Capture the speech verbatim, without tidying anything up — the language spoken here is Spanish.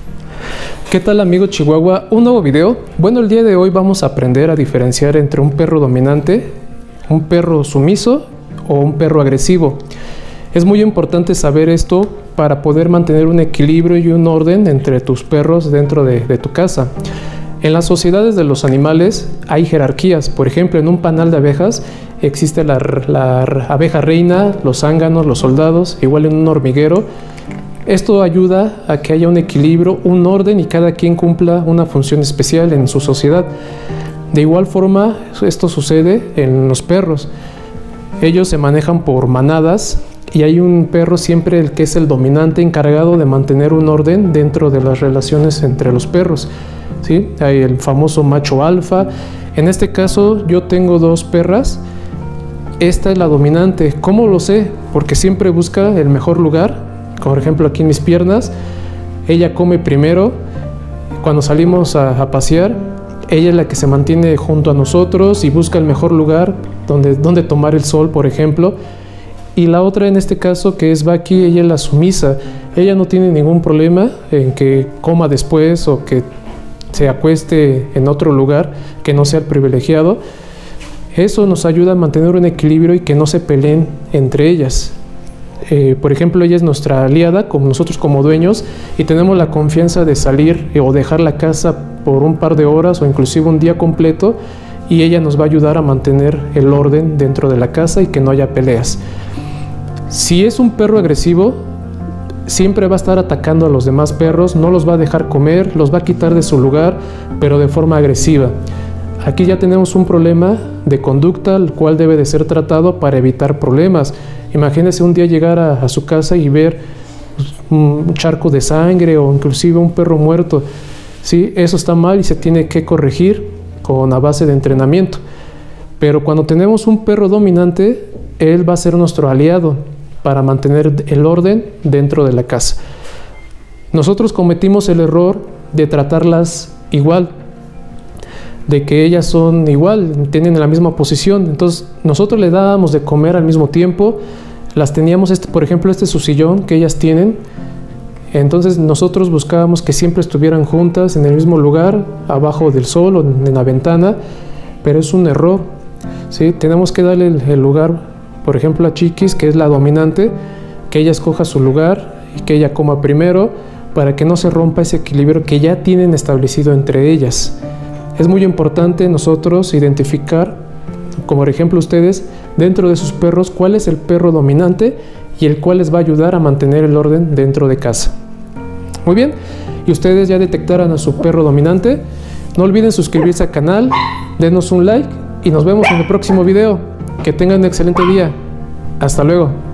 ¿Qué tal, amigo Chihuahua? Un nuevo video. Bueno, el día de hoy vamos a aprender a diferenciar entre un perro dominante, un perro sumiso o un perro agresivo. Es muy importante saber esto para poder mantener un equilibrio y un orden entre tus perros dentro de, de tu casa. En las sociedades de los animales hay jerarquías. Por ejemplo, en un panal de abejas existe la, la abeja reina, los zánganos, los soldados, igual en un hormiguero. Esto ayuda a que haya un equilibrio, un orden y cada quien cumpla una función especial en su sociedad. De igual forma, esto sucede en los perros. Ellos se manejan por manadas y hay un perro siempre el que es el dominante encargado de mantener un orden dentro de las relaciones entre los perros, ¿sí? Hay el famoso macho alfa. En este caso yo tengo dos perras. Esta es la dominante. ¿Cómo lo sé? Porque siempre busca el mejor lugar. Por ejemplo, aquí en mis piernas, ella come primero. Cuando salimos a, a pasear, ella es la que se mantiene junto a nosotros y busca el mejor lugar donde, donde tomar el sol, por ejemplo. Y la otra, en este caso, que es Baki, ella es la sumisa. Ella no tiene ningún problema en que coma después o que se acueste en otro lugar que no sea el privilegiado. Eso nos ayuda a mantener un equilibrio y que no se peleen entre ellas. Eh, por ejemplo, ella es nuestra aliada, como nosotros como dueños, y tenemos la confianza de salir eh, o dejar la casa por un par de horas o inclusive un día completo, y ella nos va a ayudar a mantener el orden dentro de la casa y que no haya peleas. Si es un perro agresivo, siempre va a estar atacando a los demás perros, no los va a dejar comer, los va a quitar de su lugar, pero de forma agresiva. Aquí ya tenemos un problema de conducta, el cual debe de ser tratado para evitar problemas. Imagínese un día llegar a, a su casa y ver pues, un charco de sangre o inclusive un perro muerto. ¿Sí? Eso está mal y se tiene que corregir con a base de entrenamiento. Pero cuando tenemos un perro dominante, él va a ser nuestro aliado para mantener el orden dentro de la casa. Nosotros cometimos el error de tratarlas igual, de que ellas son igual, tienen la misma posición. Entonces nosotros le dábamos de comer al mismo tiempo, las teníamos, este, por ejemplo, este es su sillón que ellas tienen. Entonces nosotros buscábamos que siempre estuvieran juntas en el mismo lugar, abajo del sol o en la ventana, pero es un error, ¿sí? Tenemos que darle el, el lugar, por ejemplo, a Chiquis, que es la dominante, que ella escoja su lugar y que ella coma primero, para que no se rompa ese equilibrio que ya tienen establecido entre ellas. Es muy importante nosotros identificar, como por ejemplo ustedes, dentro de sus perros, cuál es el perro dominante y el cual les va a ayudar a mantener el orden dentro de casa. Muy bien, y ustedes ya detectaron a su perro dominante. No olviden suscribirse al canal, denos un like y nos vemos en el próximo video. Que tengan un excelente día. Hasta luego.